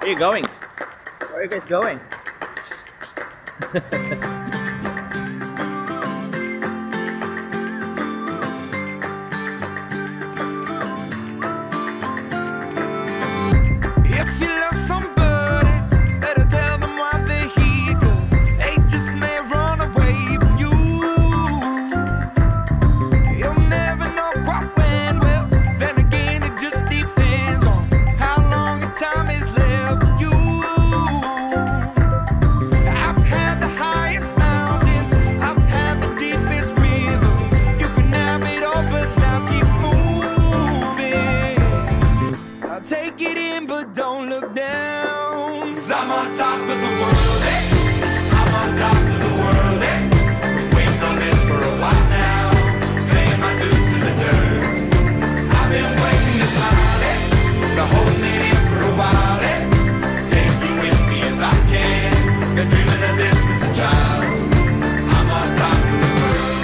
Where are you going? Where are you guys going? If you love somebody, better tell them why they're here, 'cause they just may run away from you. You'll never know quite when, well, then again it just depends on how long the time is left for you. I've had the highest mountains, I've had the deepest river. You can have it all, but now keep moving. I'll take it in, but don't look down. 'Cause I'm on top of the world, eh? I'm on top of the world, eh? Waiting on this for a while now, paying my dues to the dirt. I've been waiting to smile, eh? Been holding it in for a while, eh? Take you with me if I can. Been dreaming of this since a child. I'm on top of the world.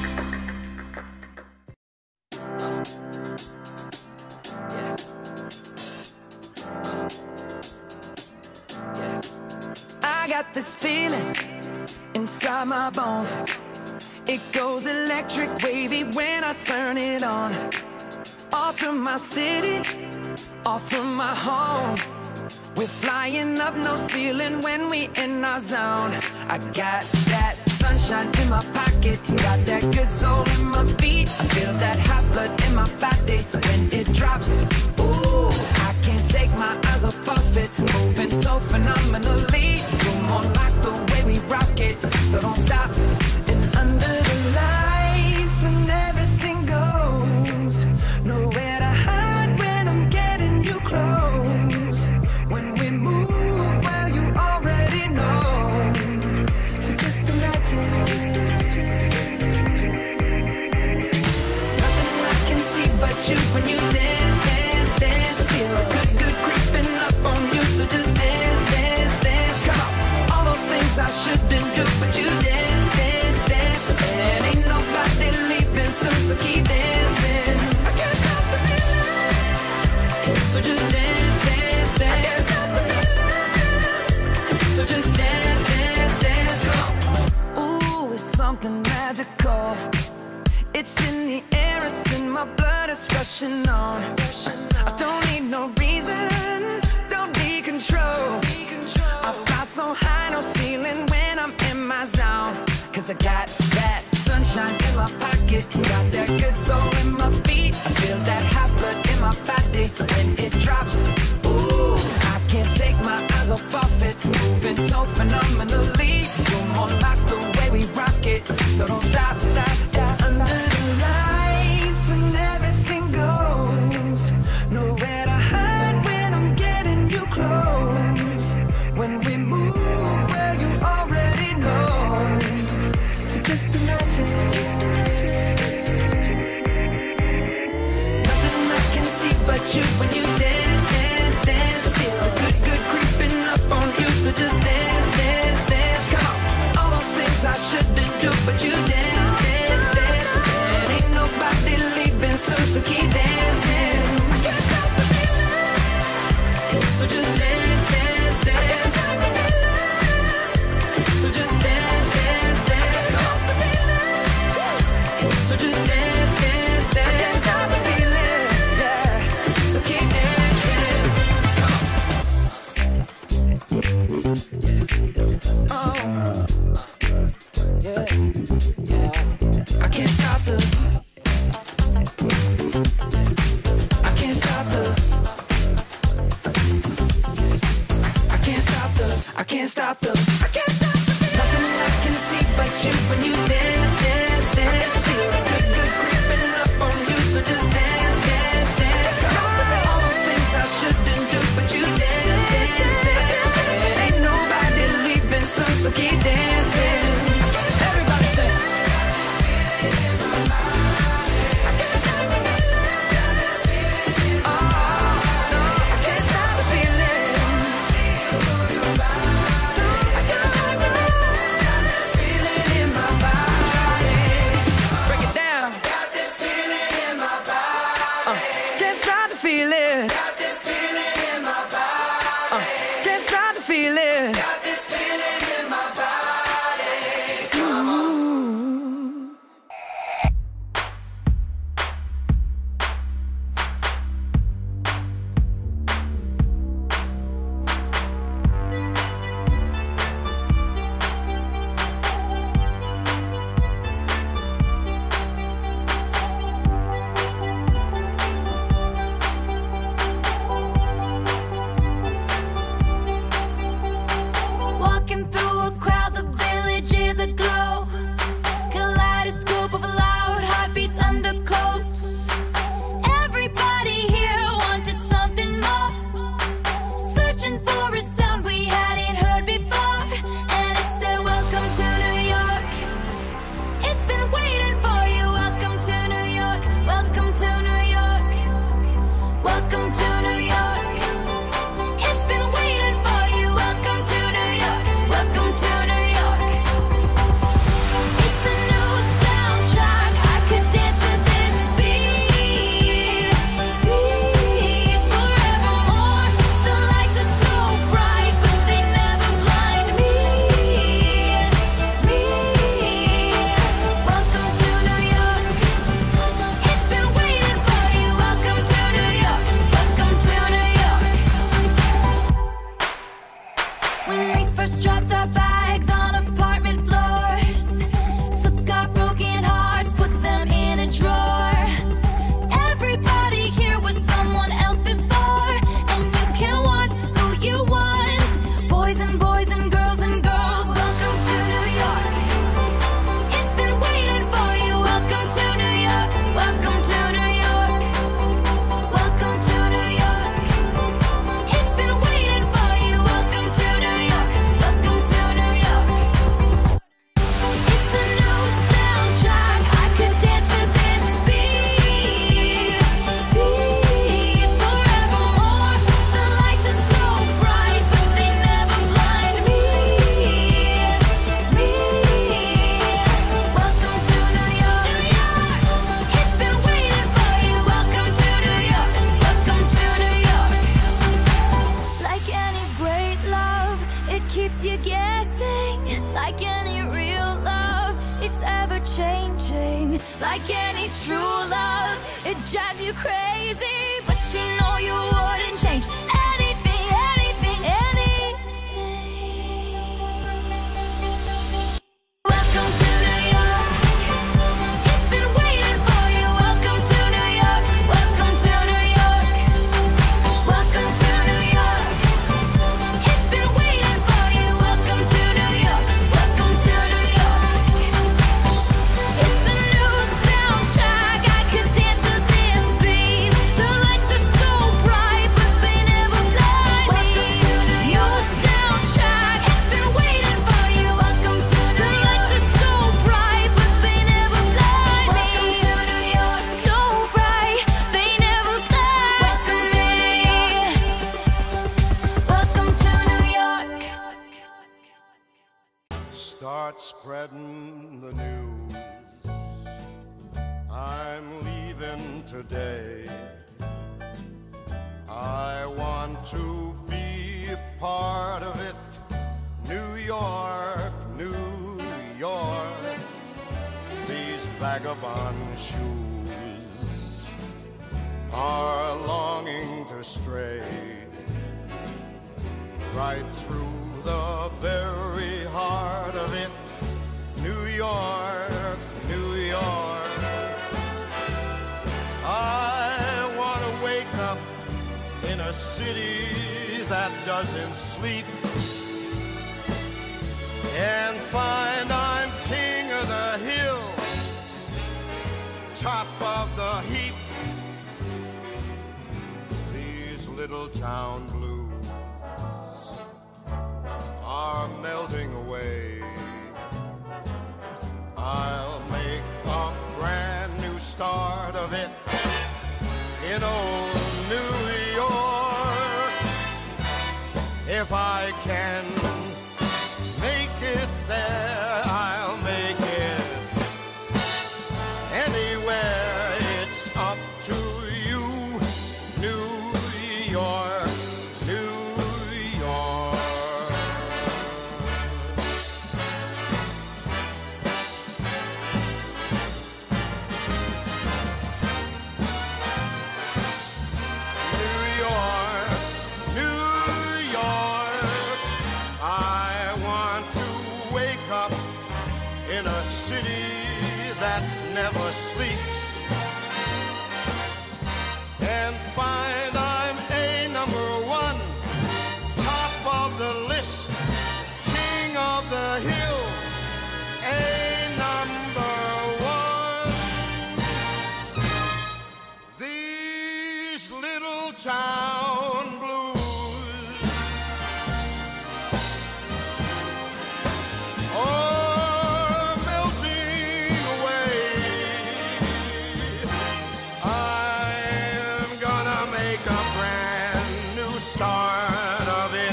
I got this feeling inside my bones. It goes electric wavy when I turn it on. Off from my city, off from my home. We're flying up, no ceiling when we in our zone. I got that sunshine in my pocket, got that good soul in my feet. I feel that hot blood in my body when it drops. Ooh, I can't take my eyes off of it, moving so phenomenally. You're more like the way we rock it, so don't stop. And under the lights when everything goes, nowhere to hide when I'm getting you close. When we move, well, you already know. So just imagine. Nothing I can see but you when you dance, dance, dance. Feel good, good creeping up on you. So just dance, dance, dance. Come on. All those things I shouldn't do, but you dance, dance, dance. And ain't nobody leaving soon, so keep dancing. I can't stop the feeling. So just dance, dance, dance. I can't stop the feeling. So just dance, dance, dance. Come on. Ooh, it's something magical. It's in the air, it's in my blood, it's rushing on. I don't need no reason, don't need control. I fly so high, no ceiling when I'm in my zone. 'Cause I got that sunshine in my pocket, got that good soul in my feet. I feel that hot blood in my body when it drops. Ooh, I can't take my eyes off of it, moving so phenomenally. You're more like the way we rock it, so don't stop, stop, stop. Under the lights when everything goes, nowhere to hide when I'm getting you close. When we move, well, you already know. So just imagine. Nothing I can see but you when you dance, dance, dance. Feel good, good creeping up on you. So just dance, dance, dance. Come on. All those things I shouldn't do, but you dance, dance, dance. And ain't nobody leaving soon, so keep dancing. I can't stop the feeling. So just dance, dance, dance. I can't stop the feeling. So just dance, dance, dance. I can't stop the feeling. So just dance, dance, dance. I can't stop the feeling. Yeah. So keep dancing. Oh. Yeah. Yeah. I can't stop the. I can't stop the. I can't stop the. I can't stop the. I can't stop the. Nothing I can see but you when you dance, dance, dance. Feel good, good creeping up on you. So just dance, dance, dance. All those things I shouldn't do, but you dance, dance, dance. And ain't nobody leaving soon, so keep dancing. Everybody say. In my body. first dropped our bags on apartment floors, took our broken hearts, put them in a drawer. Everybody here was someone else before, and you can want who you want. Boys and boys and girls, welcome to New York. It's been waiting for you. Welcome to New York. Welcome to New York. Welcome to New York. It's been waiting for you. Welcome to New York. Welcome to New York. It's a new soundtrack. I could dance to this beat. Forevermore. The lights are so bright, but they never blind me. Welcome to New York. It's been waiting for you. Welcome to New York. Welcome to New York. Like any great love, it keeps you guessing. Like any real love, it's ever changing. Like any true love, it drives you crazy. But you know you wouldn't change anything, anything, anything. Welcome to New York. It's been waiting for you. Welcome to New York. Welcome to New York. Welcome to New York. It's been waiting for you. Welcome to New York. Welcome to New York. It's a new soundtrack. I could dance to this beat. The lights are so bright, but they never blind me. Welcome to New York. Soundtrack. It's been waiting for you. Welcome to New York. The lights are so bright, but they never blind me. Welcome to New York. So bright, they never blind. Welcome to New York. Welcome to New York. Start spreading the news. I'm leaving today. I want to be a part of it. New York, New York. These vagabond shoes are longing to stray right through the very heart of it. New York, New York. I want to wake up in a city that doesn't sleep and find I'm king of the hill, top of the heap. These little town blues are melting away. I'll make a brand new start of it in old New York. If I can make it there, I'll make it anywhere. It's up to you, New York, New York. New York, New York. I want to wake up in a city that never sleeps and find I'm a number one, top of the list, king of the hill, a number one. These little town blues are melting away. I'm gonna make a brand new start of it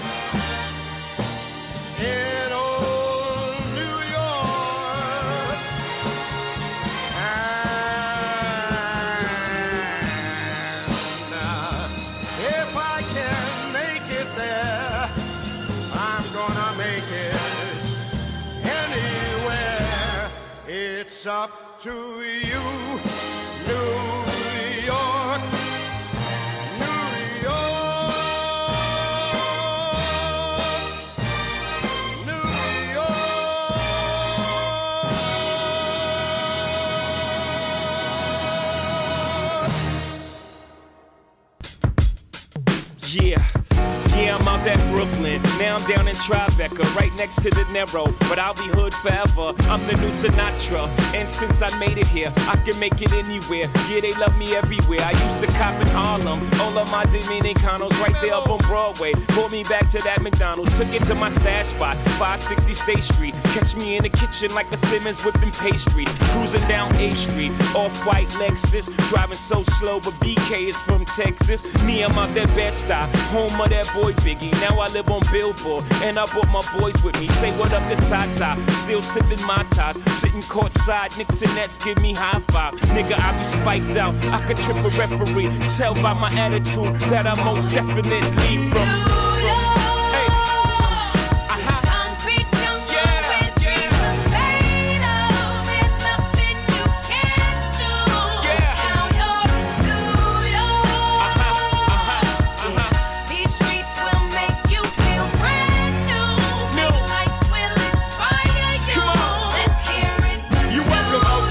in old New York. And if I can make it there, I'm gonna make it anywhere. It's up to you, New York, New York. Brooklyn. Now I'm down in Tribeca, right next to the Narrow. But I'll be hood forever. I'm the new Sinatra. And since I made it here, I can make it anywhere. Yeah, they love me everywhere. I used to cop in Harlem. All of my Dominicanos right there up on Broadway. Pulled me back to that McDonald's. Took it to my stash spot, 560 State Street. Catch me in the kitchen like a Simmons whipping pastry. Cruising down A Street, off-white Lexus. Driving so slow, but BK is from Texas. Me, I'm out that Bed-Stuy, home of that boy Biggie. Now I live on Billboard, and I brought my boys with me. Say what up to Tata, still sipping my ties. Sitting courtside, Knicks and Nets give me high five. Nigga, I be spiked out, I could trip a referee. Tell by my attitude that I most definitely from. Hey. Concrete jungle where dreams are made of. There's nothing you can't do. Now you're New York. These streets will make you feel brand new. The lights will inspire you. Come on. Let's hear it for You welcome, OG.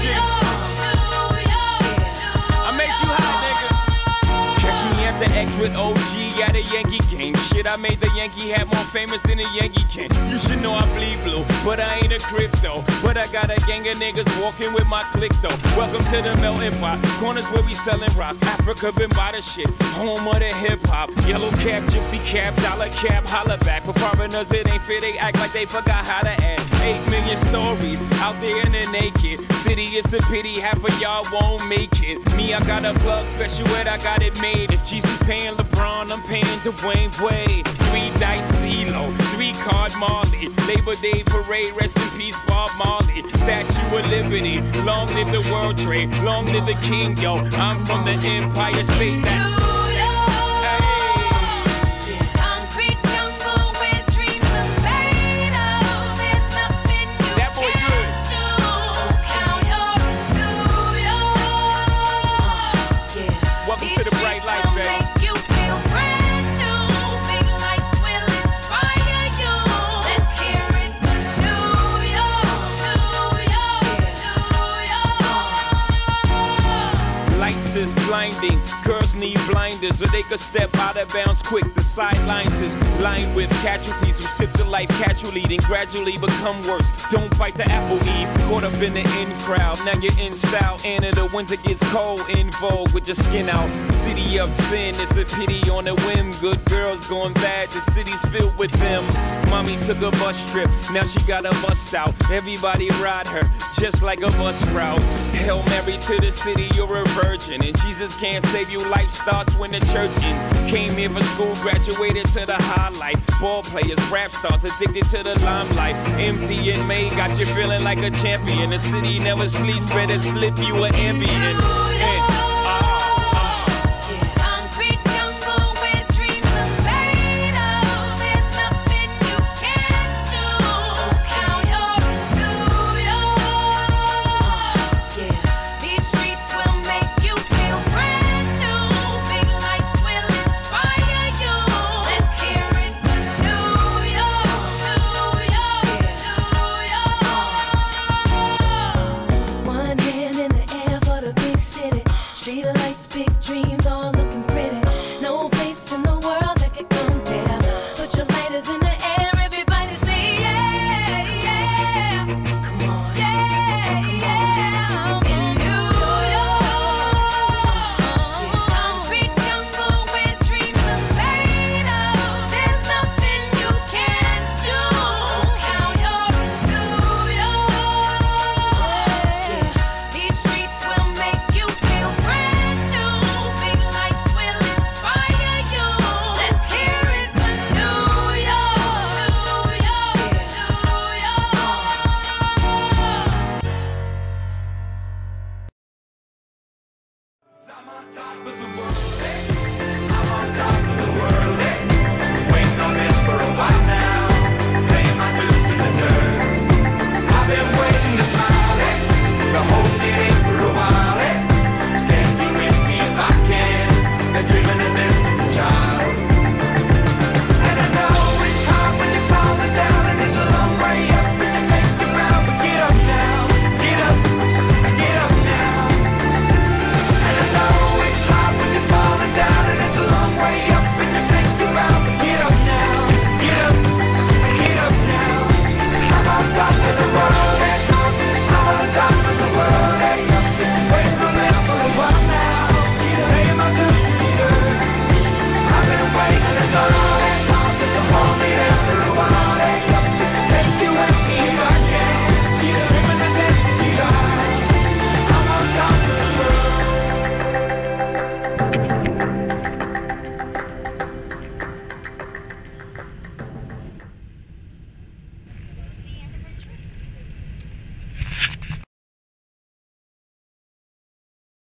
I made you hot, nigga. Catch me at the X with OG at a Yankee game. Shit, I made the Yankee hat more famous than a Yankee can. You should know I bleed blue, but I ain't a crypto. But I got a gang of niggas walking with my click though. Welcome to the melting pot. Corners where we selling rock. Africa been by the shit. Home of the hip hop. Yellow cap, gypsy cap, dollar cap, holla back. For foreigners, it ain't fair. They act like they forgot how to act. 8 million stories out there in the naked city. It's a pity half of y'all won't make it. Me, I got a plug special and I got it made. If Jesus paying LeBron, I'm paying Dwayne Wade. 3 dice CeeLo, 3 card Marley. Labor Day parade, rest in peace Bob Marley. Statue of Liberty, long live the World Trade, long live the King, yo. I'm from the Empire State. That's Concrete jungle where dreams are made of. There's nothing you That boy can't good. do. Now you're New York. Welcome These to the bright streets light, will baby. make you feel brand new. Big lights will inspire you. Let's hear it for New York. Lights is blinding, girls need blinders, or they could step out of bounds quick. The sidelines is lined with casualties who sip the life casually, then gradually become worse. Don't bite the apple, Eve. Caught up in the in crowd, now you're in style. And in the winter gets cold, in vogue with your skin out. City of sin, it's a pity on a whim. Good girls going bad, the city's filled with them. Mommy took a bus trip, now she got a bust out. Everybody ride her, just like a bus route. Hail Mary to the city, you're a virgin. And Jesus can't save you, life starts when the church in. Came here for school, graduated to the highlight. Ball players, rap stars, addicted to the limelight. Empty in May, got you feeling like a champion. The city never sleeps, better slip you an Ambien.